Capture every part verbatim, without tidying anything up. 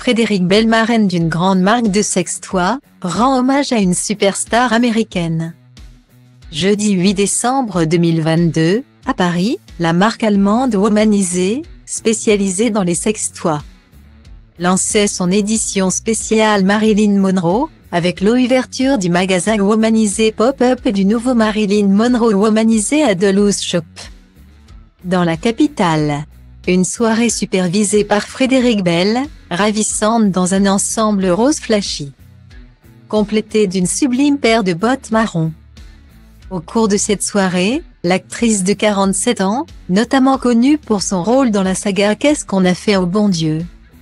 Frédéric Bell, marraine d'une grande marque de sex-toys, rend hommage à une superstar américaine. Jeudi huit décembre deux mille vingt-deux, à Paris, la marque allemande Womanizer, spécialisée dans les sex-toys, lançait son édition spéciale Marilyn Monroe, avec l'ouverture du magasin Womanizer Pop-up et du nouveau Marilyn Monroe Womanizer à Duluth Shop. Dans la capitale, une soirée supervisée par Frédéric Bell, ravissante dans un ensemble rose flashy, complété d'une sublime paire de bottes marron. Au cours de cette soirée, l'actrice de quarante-sept ans, notamment connue pour son rôle dans la saga Qu'est-ce qu'on a fait au bon Dieu,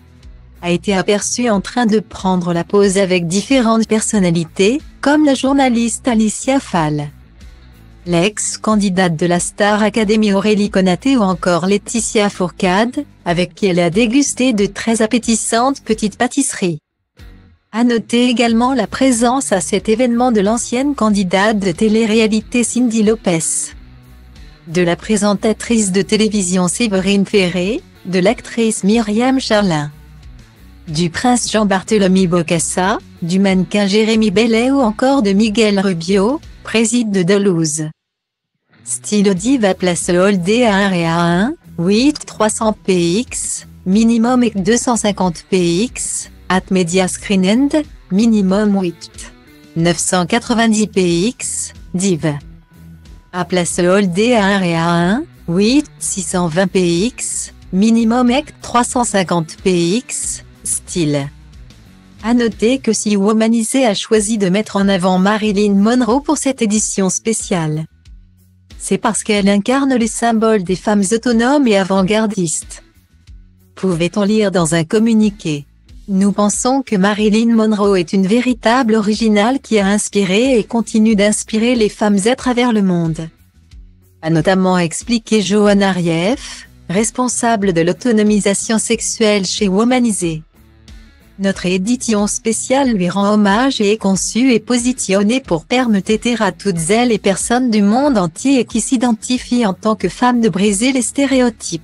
a été aperçue en train de prendre la pose avec différentes personnalités, comme la journaliste Alicia Fall, l'ex-candidate de la Star Academy Aurélie Konaté ou encore Laetitia Fourcade, avec qui elle a dégusté de très appétissantes petites pâtisseries. À noter également la présence à cet événement de l'ancienne candidate de télé-réalité Cyndi Lopez, de la présentatrice de télévision Séverine Ferré, de l'actrice Myriam Charlin, du prince Jean-Barthélemy Bokassa, du mannequin Jérémy Bellet ou encore de Miguel Rubio, président de Duluth. Style Diva place Holdé à un et à un, huit trois cents P X, minimum et deux cent cinquante P X, at Media Screen End, minimum huit neuf cent quatre-vingt-dix P X, Div. À place Holdé à un et à un, huit six cent vingt P X, minimum et trois cent cinquante P X, style. À noter que si Womanizer a choisi de mettre en avant Marilyn Monroe pour cette édition spéciale, c'est parce qu'elle incarne les symboles des femmes autonomes et avant-gardistes. Pouvait-on lire dans un communiqué. Nous pensons que Marilyn Monroe est une véritable originale qui a inspiré et continue d'inspirer les femmes à travers le monde, a notamment expliqué Johan Arieff, responsable de l'autonomisation sexuelle chez Womanizer. Notre édition spéciale lui rend hommage et est conçue et positionnée pour permettre à toutes celles et personnes du monde entier qui s'identifient en tant que femmes de briser les stéréotypes,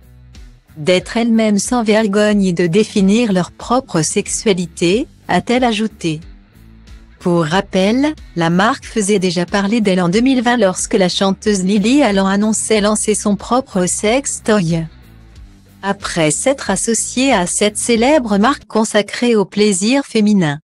d'être elles-mêmes sans vergogne et de définir leur propre sexualité, a-t-elle ajouté. Pour rappel, la marque faisait déjà parler d'elle en deux mille vingt lorsque la chanteuse Lily Allen annonçait lancer son propre sex toy, après s'être associée à cette célèbre marque consacrée au plaisir féminin.